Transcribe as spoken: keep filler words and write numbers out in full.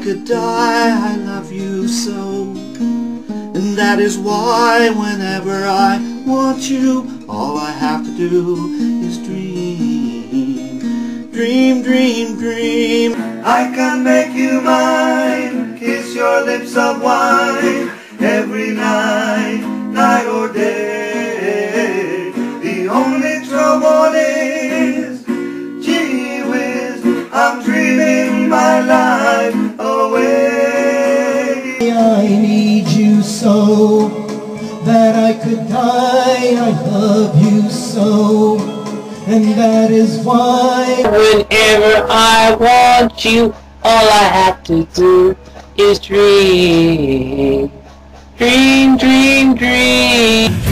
could die, I love you so. And that is why whenever I want you, all I have to do is dream. Dream, dream, dream. I can make you mine, kiss your lips of wine, every night, night or day. The only trouble is, gee whiz, I'm dreaming my life away. I need you so that I could die. I love you so, and that is why whenever I want you, all I have to do is dream. Dream, dream, dream.